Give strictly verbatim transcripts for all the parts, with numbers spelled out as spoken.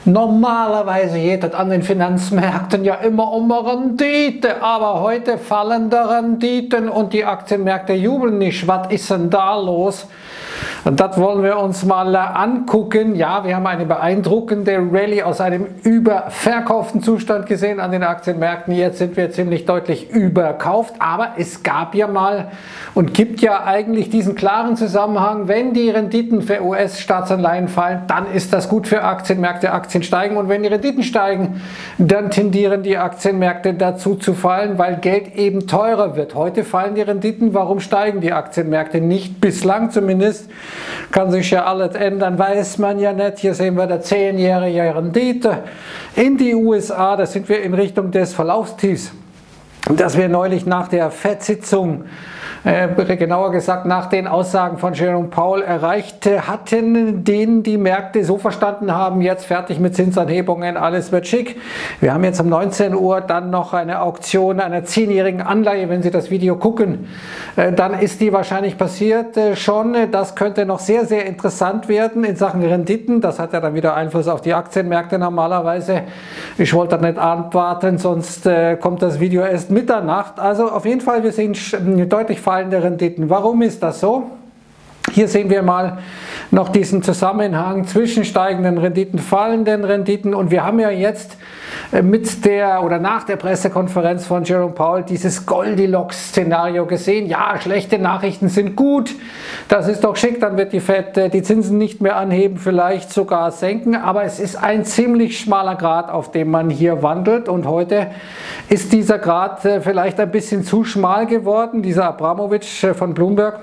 Normalerweise geht es an den Finanzmärkten ja immer um Rendite, aber heute fallen die Renditen und die Aktienmärkte jubeln nicht. Was ist denn da los? Und das wollen wir uns mal angucken. Ja, wir haben eine beeindruckende Rallye aus einem überverkauften Zustand gesehen an den Aktienmärkten. Jetzt sind wir ziemlich deutlich überkauft, aber es gab ja mal und gibt ja eigentlich diesen klaren Zusammenhang, wenn die Renditen für U S-Staatsanleihen fallen, dann ist das gut für Aktienmärkte, Aktien steigen, und wenn die Renditen steigen, dann tendieren die Aktienmärkte dazu zu fallen, weil Geld eben teurer wird. Heute fallen die Renditen, warum steigen die Aktienmärkte nicht? Bislang zumindest. Kann sich ja alles ändern, weiß man ja nicht. Hier sehen wir die zehnjährige Rendite in die U S A, da sind wir in Richtung des Verlaufstiefs, das wir neulich nach der Fed-Sitzung, äh, genauer gesagt nach den Aussagen von Jerome Powell erreicht hatten, den die Märkte so verstanden haben, jetzt fertig mit Zinsanhebungen, alles wird schick. Wir haben jetzt um neunzehn Uhr dann noch eine Auktion einer zehnjährigen Anleihe, wenn Sie das Video gucken, äh, dann ist die wahrscheinlich passiert äh, schon. Das könnte noch sehr, sehr interessant werden in Sachen Renditen. Das hat ja dann wieder Einfluss auf die Aktienmärkte normalerweise. Ich wollte nicht abwarten, sonst äh, kommt das Video erst Mitternacht. Also auf jeden Fall, wir sehen deutlich fallende Renditen. Warum ist das so? Hier sehen wir mal noch diesen Zusammenhang zwischen steigenden Renditen, fallenden Renditen, und wir haben ja jetzt mit der oder nach der Pressekonferenz von Jerome Powell dieses Goldilocks-Szenario gesehen. Ja, schlechte Nachrichten sind gut, das ist doch schick, dann wird die Fed die Zinsen nicht mehr anheben, vielleicht sogar senken, aber es ist ein ziemlich schmaler Grat, auf dem man hier wandelt, und heute ist dieser Grat vielleicht ein bisschen zu schmal geworden. Dieser Abramowitsch von Bloomberg,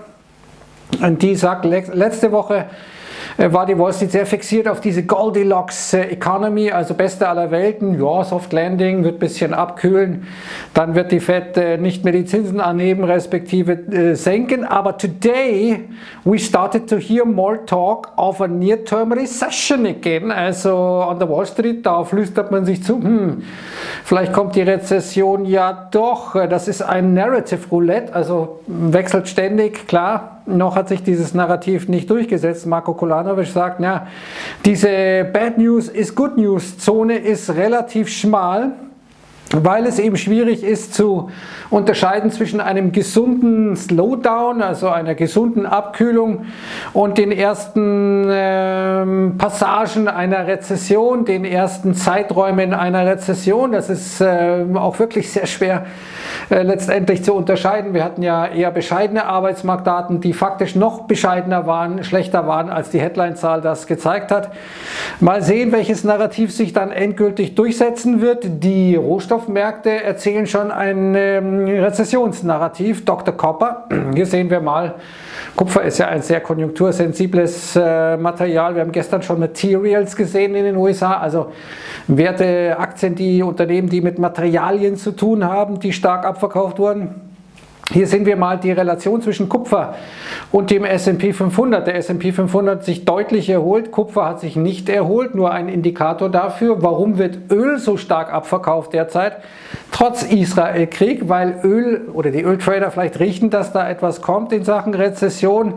und die sagt, letzte Woche war die Wall Street sehr fixiert auf diese Goldilocks Economy, also beste aller Welten. Ja, Soft Landing, wird ein bisschen abkühlen, dann wird die Fed nicht mehr die Zinsen anheben, respektive äh, senken. Aber today we started to hear more talk of a near-term recession again. Also an der Wall Street, da flüstert man sich zu, hm, vielleicht kommt die Rezession ja doch. Das ist ein Narrative Roulette, also wechselt ständig, klar. Noch hat sich dieses Narrativ nicht durchgesetzt. Marko Kolanovic sagt, ja, diese Bad News is Good News Zone ist relativ schmal, weil es eben schwierig ist zu unterscheiden zwischen einem gesunden Slowdown, also einer gesunden Abkühlung, und den ersten ähm, Passagen einer Rezession, den ersten Zeiträumen einer Rezession. Das ist äh, auch wirklich sehr schwer äh, letztendlich zu unterscheiden. Wir hatten ja eher bescheidene Arbeitsmarktdaten, die faktisch noch bescheidener waren, schlechter waren, als die Headline-Zahl das gezeigt hat. Mal sehen, welches Narrativ sich dann endgültig durchsetzen wird. Die Rohstoffmärkte erzählen schon ein ähm, Rezessionsnarrativ. Doktor Copper, hier sehen wir mal, Kupfer ist ja ein sehr konjunktursensibles äh, Material. Wir haben gestern schon Materials gesehen in den U S A, also Werte, Aktien, die Unternehmen, die mit Materialien zu tun haben, die stark abverkauft wurden. Hier sehen wir mal die Relation zwischen Kupfer und dem S und P fünfhundert. Der S und P fünfhundert hat sich deutlich erholt, Kupfer hat sich nicht erholt, nur ein Indikator dafür. Warum wird Öl so stark abverkauft derzeit, trotz Israel-Krieg? Weil Öl oder die Öltrader vielleicht riechen, dass da etwas kommt in Sachen Rezession.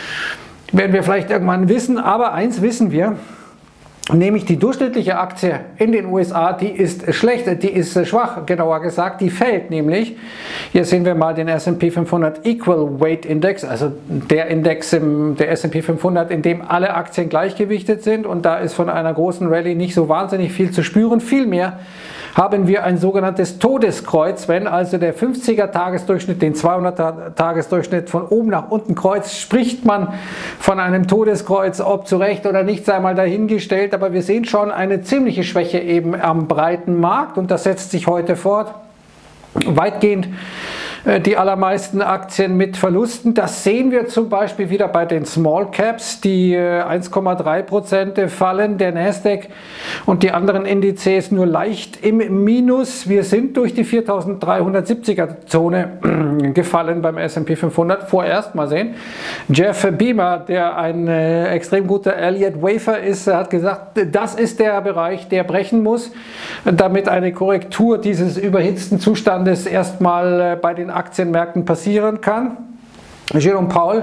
Werden wir vielleicht irgendwann wissen, aber eins wissen wir. Nämlich die durchschnittliche Aktie in den U S A, die ist schlecht, die ist schwach, genauer gesagt, die fällt nämlich. Hier sehen wir mal den S und P fünfhundert Equal Weight Index, also der Index, im, der S und P fünfhundert, in dem alle Aktien gleichgewichtet sind, und da ist von einer großen Rallye nicht so wahnsinnig viel zu spüren. Vielmehr haben wir ein sogenanntes Todeskreuz, wenn also der fünfziger Tagesdurchschnitt den zweihundert Tagesdurchschnitt von oben nach unten kreuzt, spricht man von einem Todeskreuz, ob zu Recht oder nicht, sei mal dahingestellt, aber wir sehen schon eine ziemliche Schwäche eben am breiten Markt, und das setzt sich heute fort. Weitgehend die allermeisten Aktien mit Verlusten. Das sehen wir zum Beispiel wieder bei den Small Caps, die eins Komma drei Prozent fallen, der Nasdaq und die anderen Indizes nur leicht im Minus. Wir sind durch die viertausenddreihundertsiebziger Zone gefallen beim S und P fünfhundert. Vorerst, mal sehen. Jeff Beamer, der ein äh, extrem guter Elliott Wafer ist, hat gesagt, das ist der Bereich, der brechen muss, damit eine Korrektur dieses überhitzten Zustandes erstmal äh, bei den Aktienmärkten passieren kann. Jerome Powell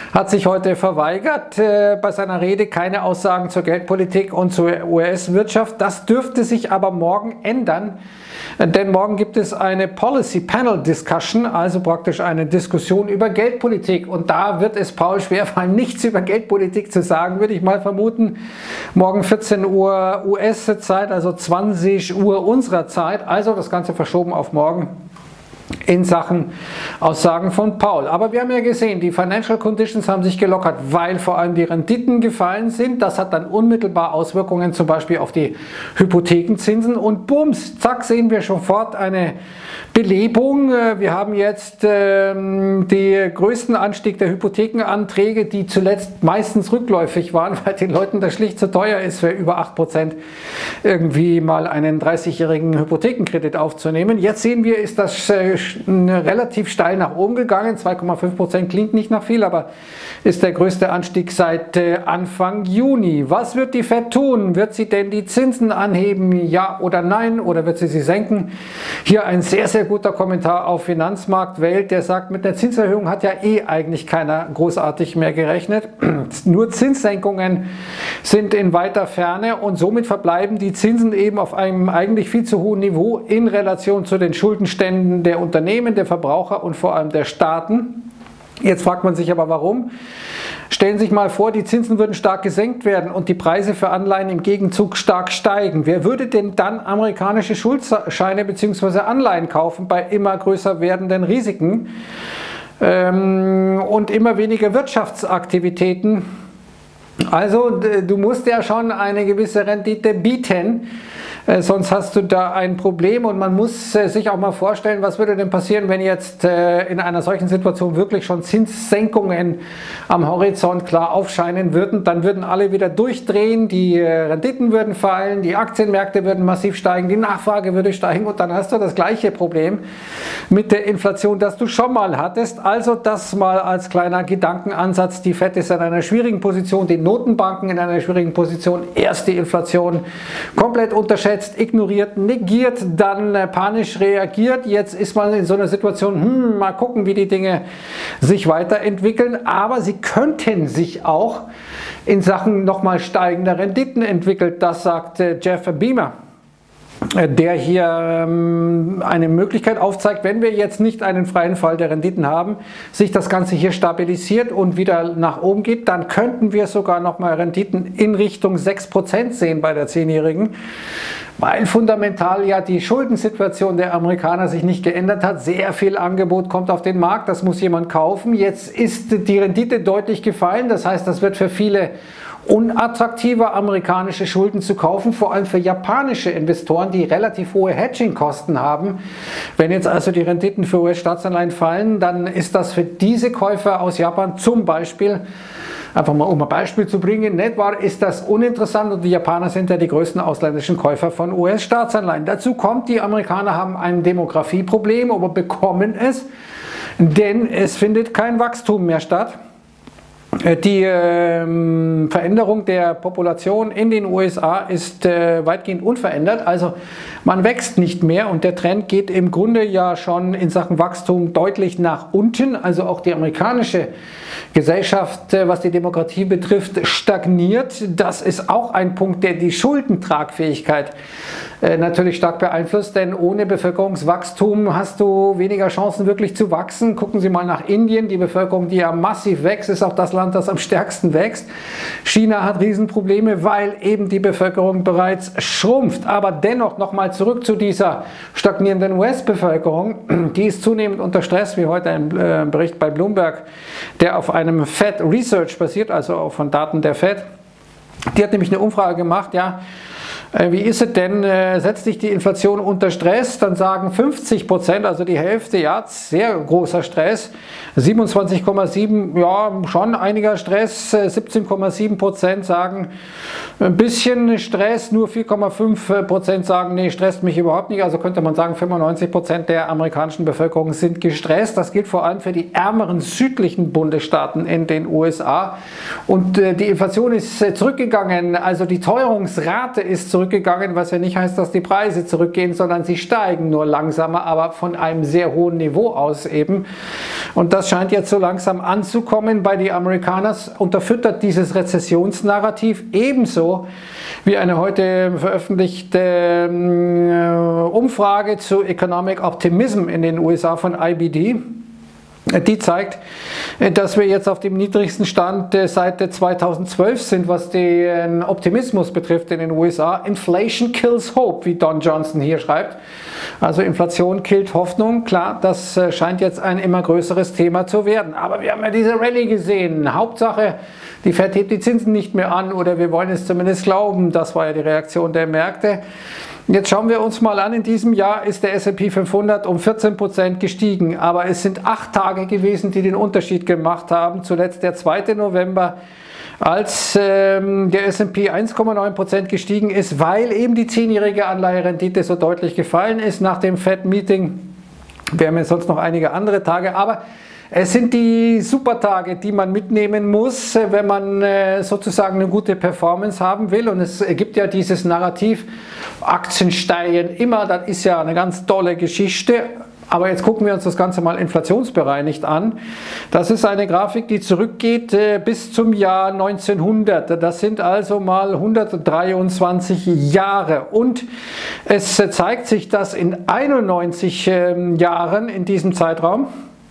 hat sich heute verweigert, äh, bei seiner Rede keine Aussagen zur Geldpolitik und zur U S-Wirtschaft. Das dürfte sich aber morgen ändern, denn morgen gibt es eine Policy Panel Discussion, also praktisch eine Diskussion über Geldpolitik. Und da wird es Paul schwerfallen, nichts über Geldpolitik zu sagen, würde ich mal vermuten. Morgen vierzehn Uhr U S-Zeit, also zwanzig Uhr unserer Zeit, also das Ganze verschoben auf morgen in Sachen Aussagen von Paul. Aber wir haben ja gesehen, die Financial Conditions haben sich gelockert, weil vor allem die Renditen gefallen sind. Das hat dann unmittelbar Auswirkungen zum Beispiel auf die Hypothekenzinsen und bums, zack, sehen wir sofort eine Belebung. Wir haben jetzt ähm, den größten Anstieg der Hypothekenanträge, die zuletzt meistens rückläufig waren, weil den Leuten das schlicht zu teuer ist, für über acht Prozent irgendwie mal einen dreißigjährigen Hypothekenkredit aufzunehmen. Jetzt sehen wir, ist das äh, relativ steil nach oben gegangen. zwei Komma fünf Prozent klingt nicht nach viel, aber ist der größte Anstieg seit äh, Anfang Juni. Was wird die Fed tun? Wird sie denn die Zinsen anheben? Ja oder nein? Oder wird sie sie senken? Hier ein sehr, sehr guter Kommentar auf Finanzmarktwelt, der sagt, mit der Zinserhöhung hat ja eh eigentlich keiner großartig mehr gerechnet. Nur Zinssenkungen sind in weiter Ferne und somit verbleiben die Zinsen eben auf einem eigentlich viel zu hohen Niveau in Relation zu den Schuldenständen der Unternehmen, der Verbraucher und vor allem der Staaten. Jetzt fragt man sich aber, warum? Stellen Sie sich mal vor, die Zinsen würden stark gesenkt werden und die Preise für Anleihen im Gegenzug stark steigen. Wer würde denn dann amerikanische Schuldscheine bzw. Anleihen kaufen bei immer größer werdenden Risiken ähm, und immer weniger Wirtschaftsaktivitäten? Also du musst ja schon eine gewisse Rendite bieten, äh, sonst hast du da ein Problem und man muss äh, sich auch mal vorstellen, was würde denn passieren, wenn jetzt äh, in einer solchen Situation wirklich schon Zinssenkungen am Horizont klar aufscheinen würden, dann würden alle wieder durchdrehen, die äh, Renditen würden fallen, die Aktienmärkte würden massiv steigen, die Nachfrage würde steigen und dann hast du das gleiche Problem mit der Inflation, das du schon mal hattest. Also das mal als kleiner Gedankenansatz. Die Fed ist in einer schwierigen Position, die Notenbanken in einer schwierigen Position. Erst die Inflation komplett unterschätzt, ignoriert, negiert, dann äh, panisch reagiert. Jetzt ist man in so einer Situation, hm, mal gucken, wie die Dinge sich weiterentwickeln. Aber sie könnten sich auch in Sachen nochmal steigender Renditen entwickeln. Das sagt äh, Jeff Beamer, der hier ähm, eine Möglichkeit aufzeigt, wenn wir jetzt nicht einen freien Fall der Renditen haben, sich das Ganze hier stabilisiert und wieder nach oben geht, dann könnten wir sogar nochmal Renditen in Richtung sechs Prozent sehen bei der zehnjährigen, weil fundamental ja die Schuldensituation der Amerikaner sich nicht geändert hat. Sehr viel Angebot kommt auf den Markt, das muss jemand kaufen. Jetzt ist die Rendite deutlich gefallen, das heißt, das wird für viele unattraktiver, amerikanische Schulden zu kaufen, vor allem für japanische Investoren, die relativ hohe Hedging-Kosten haben. Wenn jetzt also die Renditen für U S-Staatsanleihen fallen, dann ist das für diese Käufer aus Japan zum Beispiel, einfach mal um ein Beispiel zu bringen, nicht wahr, ist das uninteressant und die Japaner sind ja die größten ausländischen Käufer von U S-Staatsanleihen. Dazu kommt, die Amerikaner haben ein Demografieproblem, aber bekommen es, denn es findet kein Wachstum mehr statt. Die äh, Veränderung der Population in den U S A ist äh, weitgehend unverändert, also man wächst nicht mehr und der Trend geht im Grunde ja schon in Sachen Wachstum deutlich nach unten, also auch die amerikanische Gesellschaft, äh, was die Demokratie betrifft, stagniert. Das ist auch ein Punkt, der die Schuldentragfähigkeit äh, natürlich stark beeinflusst, denn ohne Bevölkerungswachstum hast du weniger Chancen wirklich zu wachsen. Gucken Sie mal nach Indien, die Bevölkerung, die ja massiv wächst, ist auch das Land, das am stärksten wächst. China hat Riesenprobleme, weil eben die Bevölkerung bereits schrumpft. Aber dennoch nochmal zurück zu dieser stagnierenden U S-Bevölkerung. Die ist zunehmend unter Stress, wie heute ein äh, Bericht bei Bloomberg, der auf einem Fed Research basiert, also auch von Daten der Fed. Die hat nämlich eine Umfrage gemacht, ja, wie ist es denn, setzt sich die Inflation unter Stress? Dann sagen fünfzig Prozent, also die Hälfte, ja, sehr großer Stress. siebenundzwanzig Komma sieben, ja, schon einiger Stress. siebzehn Komma sieben Prozent sagen ein bisschen Stress. Nur vier Komma fünf Prozent sagen, nee, stresst mich überhaupt nicht. Also könnte man sagen, fünfundneunzig Prozent der amerikanischen Bevölkerung sind gestresst. Das gilt vor allem für die ärmeren südlichen Bundesstaaten in den U S A. Und die Inflation ist zurückgegangen. Also die Teuerungsrate ist so zurückgegangen, was ja nicht heißt, dass die Preise zurückgehen, sondern sie steigen nur langsamer, aber von einem sehr hohen Niveau aus eben. Und das scheint jetzt so langsam anzukommen bei den Amerikanern, unterfüttert dieses Rezessionsnarrativ ebenso wie eine heute veröffentlichte äh, Umfrage zu Economic Optimism in den U S A von I B D. Die zeigt, dass wir jetzt auf dem niedrigsten Stand seit zweitausendzwölf sind, was den Optimismus betrifft in den U S A. Inflation kills hope, wie Don Johnson hier schreibt. Also Inflation killt Hoffnung. Klar, das scheint jetzt ein immer größeres Thema zu werden. Aber wir haben ja diese Rallye gesehen. Hauptsache, die Fed hebt die Zinsen nicht mehr an, oder wir wollen es zumindest glauben. Das war ja die Reaktion der Märkte. Jetzt schauen wir uns mal an, in diesem Jahr ist der S und P fünfhundert um vierzehn Prozent gestiegen, aber es sind acht Tage gewesen, die den Unterschied gemacht haben. Zuletzt der zweite November, als ähm, der S und P eins Komma neun Prozent gestiegen ist, weil eben die zehnjährige Anleiherendite so deutlich gefallen ist nach dem Fed-Meeting. Wir haben jetzt sonst noch einige andere Tage, aber es sind die Supertage, die man mitnehmen muss, wenn man sozusagen eine gute Performance haben will. Und es gibt ja dieses Narrativ, Aktien steigen immer, das ist ja eine ganz tolle Geschichte. Aber jetzt gucken wir uns das Ganze mal inflationsbereinigt an. Das ist eine Grafik, die zurückgeht bis zum Jahr neunzehnhundert. Das sind also mal hundertdreiundzwanzig Jahre. Und es zeigt sich, dass in einundneunzig Jahren in diesem Zeitraum,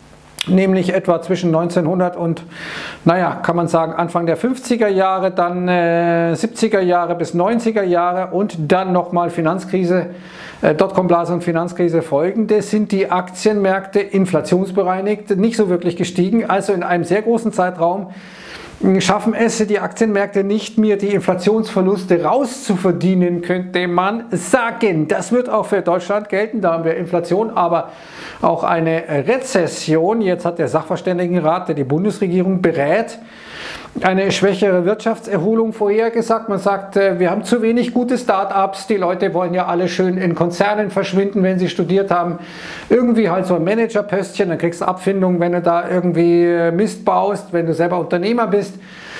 nämlich etwa zwischen neunzehnhundert und, naja, kann man sagen, Anfang der fünfziger Jahre, dann äh, siebziger Jahre bis neunziger Jahre und dann nochmal Finanzkrise, äh, Dotcom-Blase und Finanzkrise folgende, sind die Aktienmärkte inflationsbereinigt nicht so wirklich gestiegen. Also in einem sehr großen Zeitraum schaffen es die Aktienmärkte nicht mehr, die Inflationsverluste rauszuverdienen, könnte man sagen. Das wird auch für Deutschland gelten, da haben wir Inflation, aber auch eine Rezession. Jetzt hat der Sachverständigenrat, der die Bundesregierung berät, eine schwächere Wirtschaftserholung vorhergesagt. Man sagt, wir haben zu wenig gute Start-ups, die Leute wollen ja alle schön in Konzernen verschwinden, wenn sie studiert haben. Irgendwie halt so ein Managerpöstchen, dann kriegst du Abfindung, wenn du da irgendwie Mist baust, wenn du selber Unternehmer bist.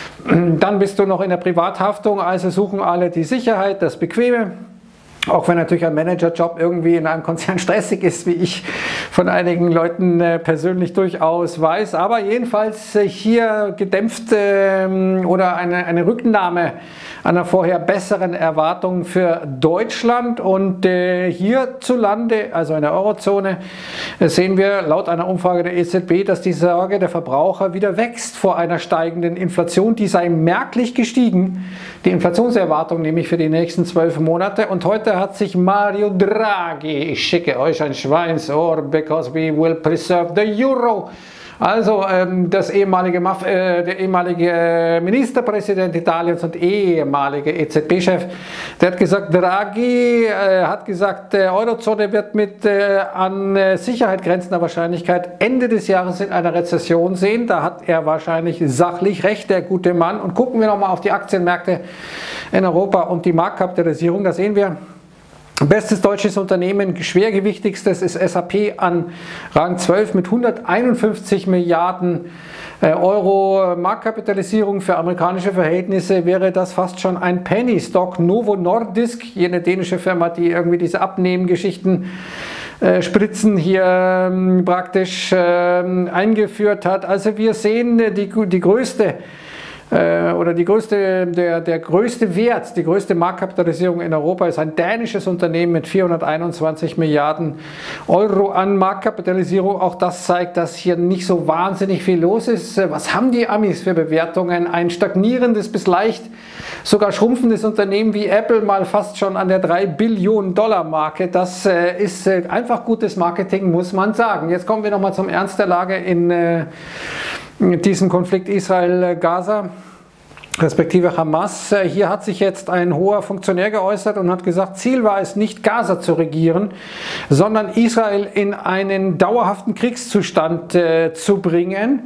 Dann bist du noch in der Privathaftung, also suchen alle die Sicherheit, das Bequeme. Auch wenn natürlich ein Managerjob irgendwie in einem Konzern stressig ist, wie ich von einigen Leuten äh, persönlich durchaus weiß. Aber jedenfalls äh, hier gedämpft äh, oder eine, eine Rücknahme einer vorher besseren Erwartung für Deutschland. Und äh, hierzulande, also in der Eurozone, äh, sehen wir laut einer Umfrage der E Z B, dass die Sorge der Verbraucher wieder wächst vor einer steigenden Inflation. Die sei merklich gestiegen, die Inflationserwartung nämlich für die nächsten zwölf Monate. Und heute hat sich Mario Draghi, ich schicke euch ein Schweinsohr, because we will preserve the euro. Also ähm, das ehemalige, äh, der ehemalige Ministerpräsident Italiens und ehemalige E Z B-Chef, der hat gesagt, Draghi äh, hat gesagt, der Eurozone wird mit äh, an äh, Sicherheit grenzender Wahrscheinlichkeit Ende des Jahres in einer Rezession sehen. Da hat er wahrscheinlich sachlich recht, der gute Mann. Und gucken wir nochmal auf die Aktienmärkte in Europa und die Marktkapitalisierung. Da sehen wir, bestes deutsches Unternehmen, schwergewichtigstes ist S A P an Rang zwölf mit hunderteinundfünfzig Milliarden Euro Marktkapitalisierung. Für amerikanische Verhältnisse wäre das fast schon ein Penny Stock. Novo Nordisk, jene dänische Firma, die irgendwie diese Abnehmgeschichten äh, Spritzen hier ähm, praktisch äh, eingeführt hat. Also wir sehen die, die größte oder die größte, der, der größte Wert, die größte Marktkapitalisierung in Europa ist ein dänisches Unternehmen mit vierhunderteinundzwanzig Milliarden Euro an Marktkapitalisierung. Auch das zeigt, dass hier nicht so wahnsinnig viel los ist. Was haben die Amis für Bewertungen? Ein stagnierendes bis leicht sogar schrumpfendes Unternehmen wie Apple, mal fast schon an der drei Billionen Dollar Marke. Das ist einfach gutes Marketing, muss man sagen. Jetzt kommen wir nochmal zum Ernst der Lage in diesem Konflikt Israel-Gaza, respektive Hamas. Hier hat sich jetzt ein hoher Funktionär geäußert und hat gesagt, Ziel war es nicht, Gaza zu regieren, sondern Israel in einen dauerhaften Kriegszustand äh, zu bringen.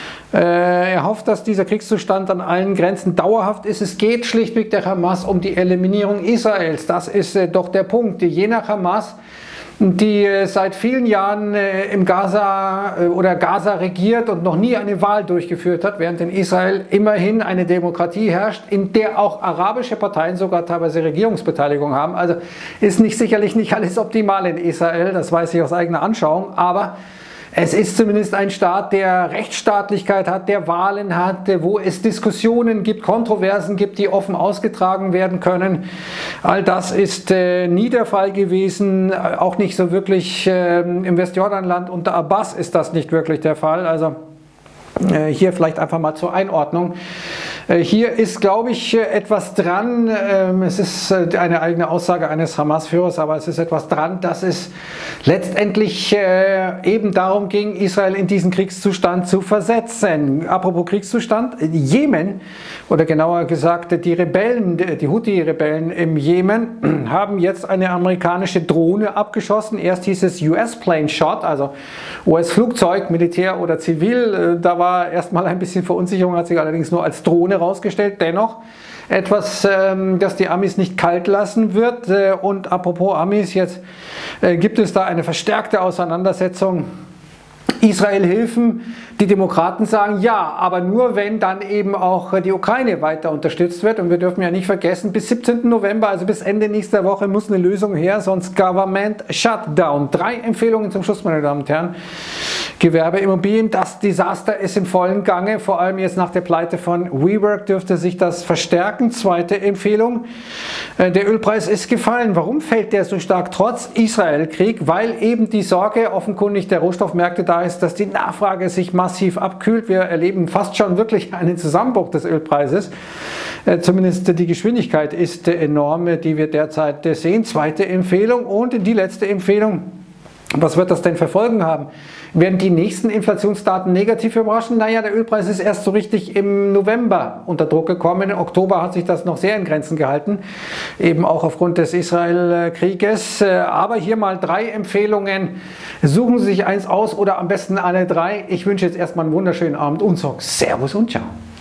Äh, er hofft, dass dieser Kriegszustand an allen Grenzen dauerhaft ist. Es geht schlichtweg der Hamas um die Eliminierung Israels. Das ist äh, doch der Punkt. Je nach Hamas die seit vielen Jahren im Gaza oder Gaza regiert und noch nie eine Wahl durchgeführt hat, während in Israel immerhin eine Demokratie herrscht, in der auch arabische Parteien sogar teilweise Regierungsbeteiligung haben. Also ist nicht sicherlich nicht alles optimal in Israel, das weiß ich aus eigener Anschauung, aber es ist zumindest ein Staat, der Rechtsstaatlichkeit hat, der Wahlen hat, wo es Diskussionen gibt, Kontroversen gibt, die offen ausgetragen werden können. All das ist äh, nie der Fall gewesen, auch nicht so wirklich äh, im Westjordanland. Unter Abbas ist das nicht wirklich der Fall. Also äh, hier vielleicht einfach mal zur Einordnung. Hier ist, glaube ich, etwas dran, es ist eine eigene Aussage eines Hamas-Führers, aber es ist etwas dran, dass es letztendlich eben darum ging, Israel in diesen Kriegszustand zu versetzen. Apropos Kriegszustand, Jemen, oder genauer gesagt die Rebellen, die Houthi-Rebellen im Jemen, haben jetzt eine amerikanische Drohne abgeschossen. Erst hieß es U S-Plane Shot, also U S-Flugzeug, Militär oder Zivil. Da war erstmal ein bisschen Verunsicherung, hat sich allerdings nur als Drohne rausgestellt. Dennoch etwas, ähm, das die Amis nicht kalt lassen wird. Äh, und apropos Amis, jetzt äh, gibt es da eine verstärkte Auseinandersetzung. Israel-Hilfen, die Demokraten sagen ja, aber nur wenn dann eben auch die Ukraine weiter unterstützt wird. Und wir dürfen ja nicht vergessen, bis siebzehnten November, also bis Ende nächster Woche, muss eine Lösung her, sonst Government Shutdown. Drei Empfehlungen zum Schluss, meine Damen und Herren. Gewerbeimmobilien, das Desaster ist im vollen Gange, vor allem jetzt nach der Pleite von WeWork dürfte sich das verstärken. Zweite Empfehlung, der Ölpreis ist gefallen. Warum fällt der so stark trotz Israel-Krieg? Weil eben die Sorge offenkundig der Rohstoffmärkte da ist, dass die Nachfrage sich massiv abkühlt. Wir erleben fast schon wirklich einen Zusammenbruch des Ölpreises. Zumindest die Geschwindigkeit ist enorm, die wir derzeit sehen. Zweite Empfehlung und die letzte Empfehlung. Was wird das denn für Folgen haben? Werden die nächsten Inflationsdaten negativ überraschen? Naja, der Ölpreis ist erst so richtig im November unter Druck gekommen. Im Oktober hat sich das noch sehr in Grenzen gehalten, eben auch aufgrund des Israel-Krieges. Aber hier mal drei Empfehlungen. Suchen Sie sich eins aus oder am besten alle drei. Ich wünsche jetzt erstmal einen wunderschönen Abend und sage Servus und Ciao.